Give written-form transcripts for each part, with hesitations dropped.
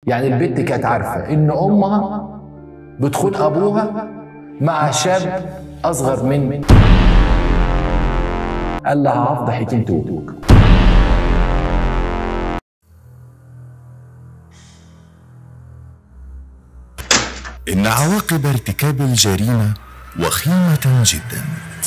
يعني البنت كانت عارفة إن أمها بتخون أبوها مع شاب أصغر من قال لها هفضحك أنت وأبوك. إن عواقب ارتكاب الجريمة وخيمة جدا،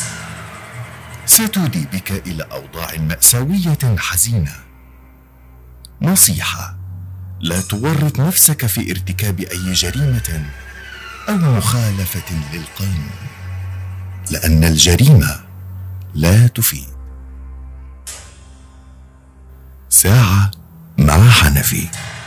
ستودي بك إلى أوضاع مأساوية حزينة. نصيحة: لا تورط نفسك في ارتكاب أي جريمة أو مخالفة للقانون، لأن الجريمة لا تفيد. ساعة مع حنفي.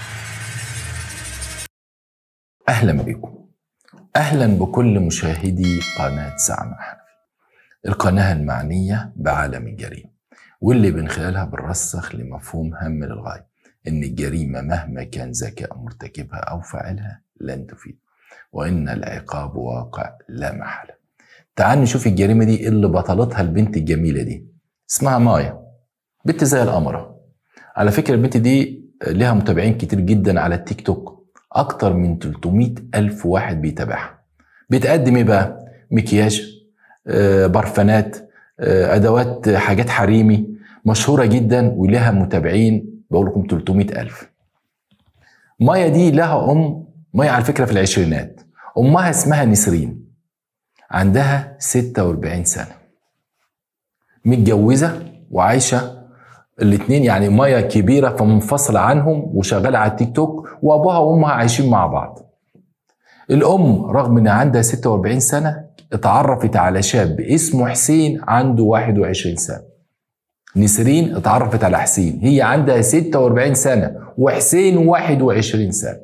أهلا بكم، أهلا بكل مشاهدي قناة ساعة مع حنفي، القناة المعنية بعالم الجريمة، واللي من خلالها بنرسخ لمفهوم هام للغاية إن الجريمة مهما كان ذكاء مرتكبها أو فاعلها لن تفيد، وإن العقاب واقع لا محالة. تعال نشوف الجريمة دي اللي بطلتها البنت الجميلة دي، اسمها مايا، بنت زي القمرة. على فكرة البنت دي لها متابعين كتير جدا على التيك توك، أكتر من 300,000 واحد بيتابعها. بتقدم إيه بقى؟ مكياج، برفانات، أدوات، حاجات حريمي، مشهورة جدا ولها متابعين بقول لكم 300,000. مايا دي لها مايا على فكرة في العشرينات، أمها اسمها نسرين، عندها 46 سنة، متجوزة وعايشة الاتنين، يعني مايا كبيرة فمنفصلة عنهم وشغالة على التيك توك، وأبوها وأمها عايشين مع بعض. الأم رغم إن عندها 46 سنة اتعرفت على شاب اسمه حسين عنده 21 سنة. نسرين اتعرفت على حسين، هي عندها 46 سنة وحسين 21 سنة،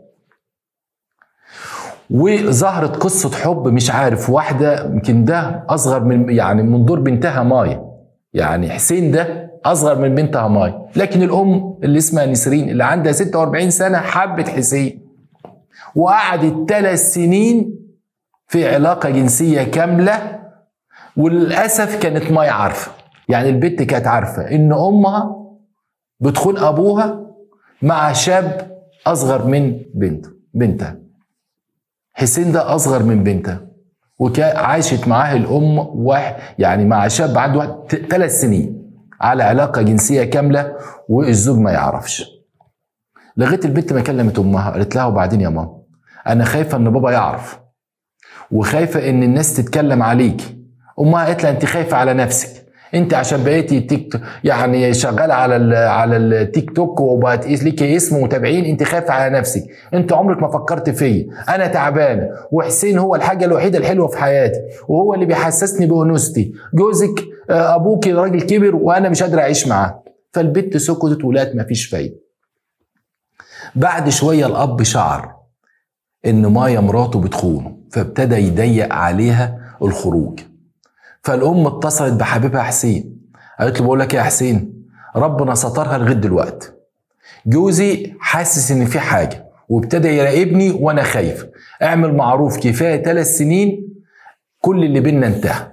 وظهرت قصة حب مش عارف واحدة يمكن ده أصغر من دور بنتها مايا، يعني حسين ده أصغر من بنتها مايا، لكن الأم اللي اسمها نسرين اللي عندها 46 سنة حبت حسين، وقعدت 3 سنين في علاقة جنسية كاملة. وللأسف كانت مايا عارفة، يعني البنت كانت عارفة إن أمها بتخون أبوها مع شاب أصغر من بنتها. حسين ده أصغر من بنتها، وعاشت معاه الأم يعني مع شاب عنده 3 سنين على علاقة جنسية كاملة، والزوج ما يعرفش. لغاية البنت ما كلمت أمها، قالت لها وبعدين يا ماما أنا خايفة إن بابا يعرف، وخايفة إن الناس تتكلم عليك. أمها قالت لها أنت خايفة على نفسك، أنت عشان بقيتي يعني شغالة على التيك توك وبقت ليكي اسم ومتابعين، أنت خايفة على نفسك، أنت عمرك ما فكرت فيا، أنا تعبانة، وحسين هو الحاجة الوحيدة الحلوة في حياتي، وهو اللي بيحسسني بأنوثتي، جوزك أبوك راجل كبر وأنا مش قادرة أعيش معاه. فالبنت سكتت ولقت مفيش فايدة. بعد شوية الأب شعر إن مايا مراته بتخونه، فابتدى يضيق عليها الخروج. فالأم اتصلت بحبيبها حسين، قالت له بقول لك يا حسين، ربنا سترها لغاية دلوقتي، جوزي حاسس إن في حاجة وابتدى يراقبني وأنا خايف، اعمل معروف، كفاية 3 سنين كل اللي بينا انتهى.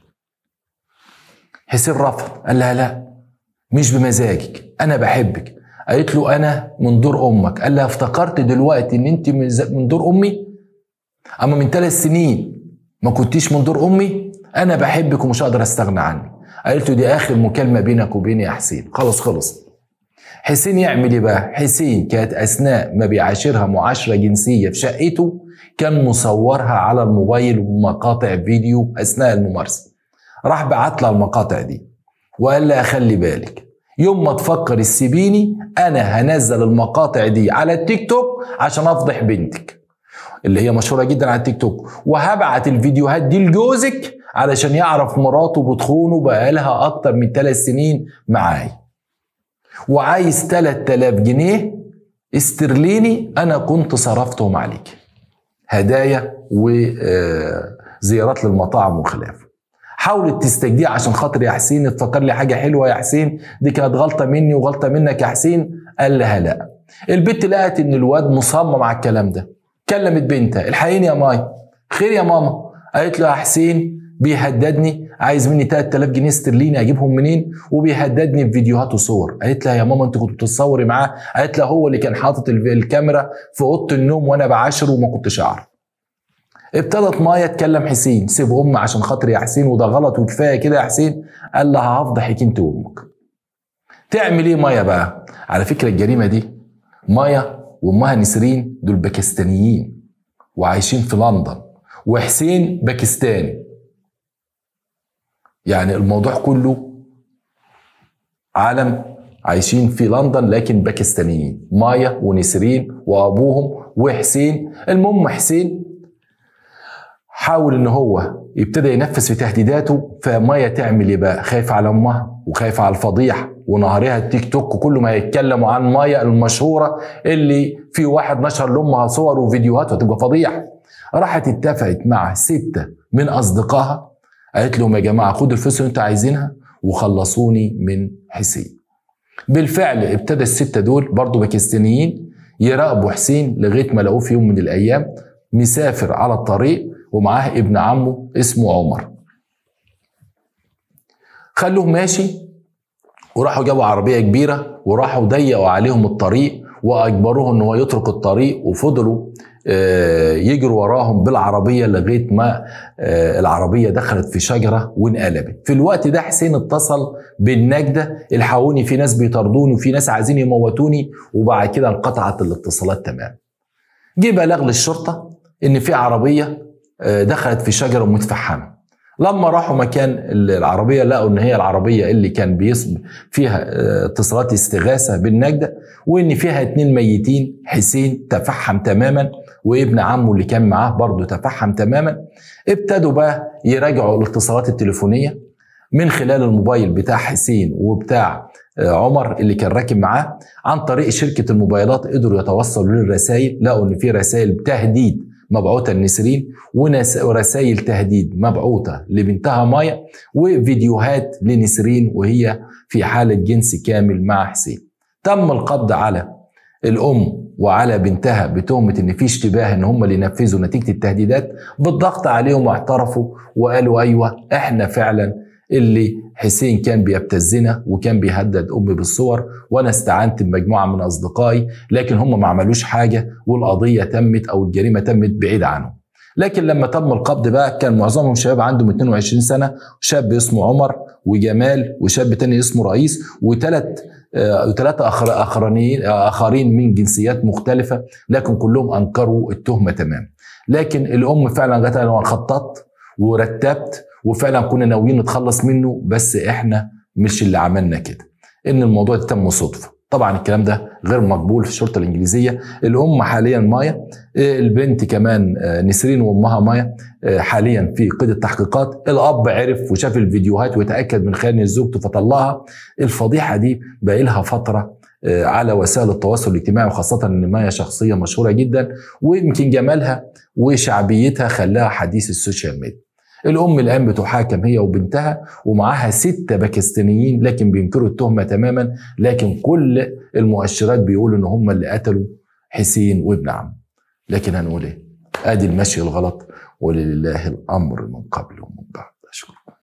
حسين رفض، قال لها لا مش بمزاجك، أنا بحبك. قالت له أنا من دور أمك. قال لها افتكرت دلوقتي إن أنت من دور أمي، أما من 3 سنين ما كنتيش من دور أمي، أنا بحبك ومش هقدر أستغنى عنك. قالت له دي آخر مكالمة بينك وبيني يا حسين، خلص. حسين يعمل إيه بقى؟ حسين كانت أثناء ما بيعاشرها معاشرة جنسية في شقته كان مصورها على الموبايل ومقاطع فيديو أثناء الممارسة. راح بعت لها المقاطع دي وقال لها خلي بالك، يوم ما تفكر تسيبيني أنا هنزل المقاطع دي على التيك توك عشان أفضح بنتك اللي هي مشهورة جدا على التيك توك، وهبعت الفيديوهات دي لجوزك علشان يعرف مراته بتخونه بقالها أكتر من 3 سنين معاي، وعايز 3000 جنيه استرليني أنا كنت صرفتهم عليك، هدايا وزيارات للمطاعم وخلافه. حاولت تستجديه عشان خاطر يا حسين، تفكر لي حاجة حلوة يا حسين، دي كانت غلطة مني وغلطة منك يا حسين. قال لها لا. البنت لقت ان الواد مصمم على الكلام ده، كلمت بنتها الحقيني يا ماي، خير يا ماما. قالت له يا حسين بيهددني عايز مني 3000 جنيه استرليني اجيبهم منين، وبيهددني بفيديوهات وصور. قالت لها يا ماما انت كنت بتتصوري معاه؟ قالت لها هو اللي كان حاطط الكاميرا في اوضه النوم وانا بعاشره وما كنتش اعرف. ابتدت مايا تكلم حسين، سيب امي عشان خاطري يا حسين وده غلط وكفايه كده يا حسين. قال لها هفضحك انت وامك. تعمل ايه مايا بقى؟ على فكره الجريمه دي مايا وامها نسرين دول باكستانيين وعايشين في لندن، وحسين باكستاني. يعني الموضوع كله عالم عايشين في لندن لكن باكستانيين، مايا ونسرين وابوهم وحسين. المهم حسين حاول ان هو يبتدى ينفذ في تهديداته. فمايا تعمل ايه بقى؟ خايفه على امها وخايفه على الفضيحه ونهارها التيك توك وكل ما يتكلموا عن مايا المشهوره اللي في واحد نشر لامها صور وفيديوهات وتبقى فضيحه. راحت اتفقت مع 6 من اصدقائها، قالت لهم يا جماعه خدوا الفلوس اللي انتوا عايزينها وخلصوني من حسين. بالفعل ابتدى ال6 دول برضه باكستانيين يراقبوا حسين لغايه ما لقوه في يوم من الايام مسافر على الطريق ومعاه ابن عمه اسمه عمر. خلوه ماشي وراحوا جابوا عربيه كبيره وراحوا ضيقوا عليهم الطريق واجبروه ان هو يترك الطريق، وفضلوا يجروا وراهم بالعربيه لغايه ما العربيه دخلت في شجره وانقلبت. في الوقت ده حسين اتصل بالنجده، الحقوني في ناس بيطاردوني وفي ناس عايزين يموتوني، وبعد كده انقطعت الاتصالات تماما. جه بلاغ للشرطه ان في عربيه دخلت في شجره متفحمه. لما راحوا مكان العربيه لقوا ان هي العربيه اللي كان فيها اتصالات استغاثه بالنجده، وان فيها 2 ميتين، حسين تفحم تماما وابن عمه اللي كان معاه برضه تفحم تماما. ابتدوا بقى يراجعوا الاتصالات التليفونيه من خلال الموبايل بتاع حسين وبتاع عمر اللي كان راكب معاه. عن طريق شركه الموبايلات قدروا يتوصلوا للرسائل، لقوا ان في رسائل تهديد مبعوثة لنسرين ورسائل تهديد مبعوثة لبنتها مايا وفيديوهات لنسرين وهي في حالة جنس كامل مع حسين. تم القبض على الأم وعلى بنتها بتهمة ان في اشتباه ان هم اللي نفذوا نتيجة التهديدات. بالضغط عليهم واعترفوا وقالوا ايوه احنا فعلا اللي حسين كان بيبتزنا وكان بيهدد امي بالصور، وانا استعنت بمجموعه من اصدقائي لكن هم ما عملوش حاجه والقضيه تمت او الجريمه تمت بعيد عنهم. لكن لما تم القبض بقى كان معظمهم شباب عندهم 22 سنه، شاب اسمه عمر وجمال وشاب تاني اسمه رئيس وثلاثه اخرين من جنسيات مختلفه، لكن كلهم انكروا التهمه تماما. لكن الام فعلا جت انا خططت ورتبت وفعلا كنا ناويين نتخلص منه، بس احنا مش اللي عملنا كده، ان الموضوع ده تم صدفه. طبعا الكلام ده غير مقبول في الشرطه الانجليزيه. الام حاليا مايا، البنت كمان نسرين وامها مايا حاليا في قيد التحقيقات. الاب عرف وشاف الفيديوهات وتاكد من خيانه زوجته فطلعها. الفضيحه دي بقى لها فتره على وسائل التواصل الاجتماعي، وخاصه ان مايا شخصيه مشهوره جدا ويمكن جمالها وشعبيتها خلاها حديث السوشيال ميديا. الأم الآن بتحاكم هي وبنتها ومعاها 6 باكستانيين لكن بينكروا التهمة تماما، لكن كل المؤشرات بيقولوا إن هم اللي قتلوا حسين وابن عمه. لكن هنقول إيه؟ آدي المشي الغلط ولله الأمر من قبل ومن بعد. أشكرك.